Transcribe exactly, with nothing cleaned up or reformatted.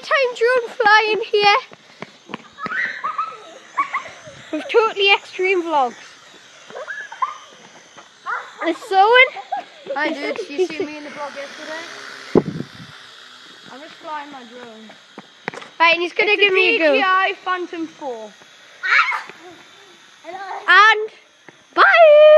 daytime drone flying here with Totally Extreme Vlogs. It's Owen. Hi dude, you see me in the vlog yesterday? I'm just flying my drone. Right, and he's gonna it's give a me a go. D J I Phantom four. And bye!